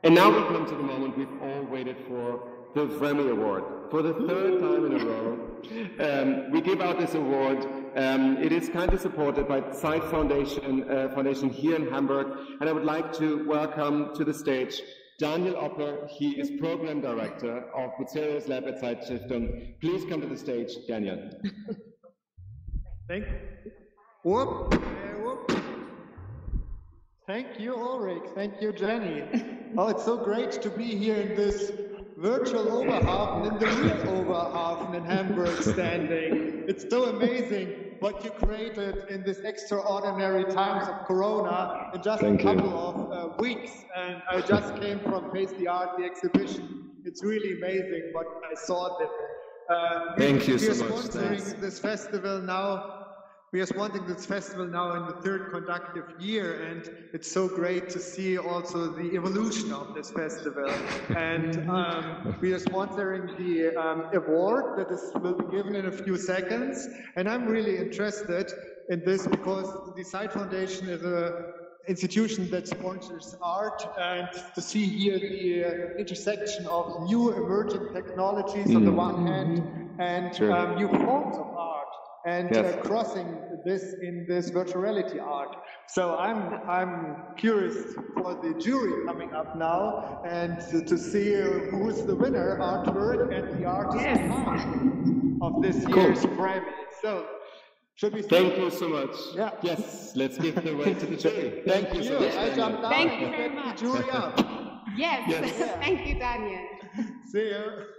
And now we come to the moment we've all waited for, the Grammy Award. For the third time in a row, we give out this award. It is kindly supported by ZEIT Foundation here in Hamburg. And I would like to welcome to the stage Daniel Opper. He is Program Director of Materials Lab at ZEIT-Stiftung. Please come to the stage, Daniel. Thank you. Whoop. Whoop. Thank you, Ulrich. Thank you, Jenny. Oh, it's so great to be here in this virtual Oberhafen, in the real Oberhafen in Hamburg standing. It's so amazing what you created in this extraordinary times of Corona in just a couple of weeks. And I just came from Face the Art, the exhibition. It's really amazing what I saw there. Thank you so much. We are sponsoring this festival now. We are sponsoring this festival now in the third consecutive year, and it's so great to see also the evolution of this festival. And we are sponsoring the award that will be given in a few seconds. And I'm really interested in this because the ZEIT Foundation is an institution that sponsors art, and to see here the intersection of new emerging technologies on the one hand and new forms of art. And crossing this in this virtual reality art. So I'm curious for the jury coming up now and to see who's the winner, artwork and the artist of this year's Grammy. So should we start? Thank you so much. Yeah. Yes, let's give the way to the jury. Thank you so much. I jumped down Thank you and very get much. the jury up. Yes. Thank you, Daniel. See you.